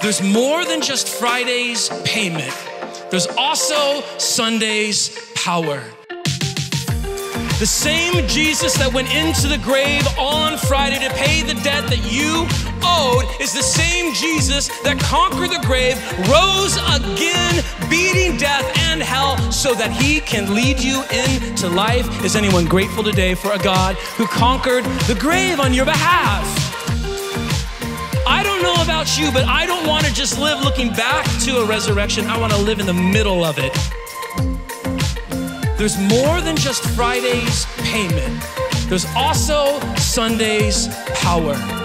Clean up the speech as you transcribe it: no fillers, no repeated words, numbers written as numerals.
There's more than just Friday's payment. There's also Sunday's power. The same Jesus that went into the grave on Friday to pay the debt that you owed is the same Jesus that conquered the grave, rose again, beating death and hell so that he can lead you into life. Is anyone grateful today for a God who conquered the grave on your behalf? I don't know about you, but I don't want to just live looking back to a resurrection. I want to live in the middle of it. There's more than just Friday's payment. There's also Sunday's power.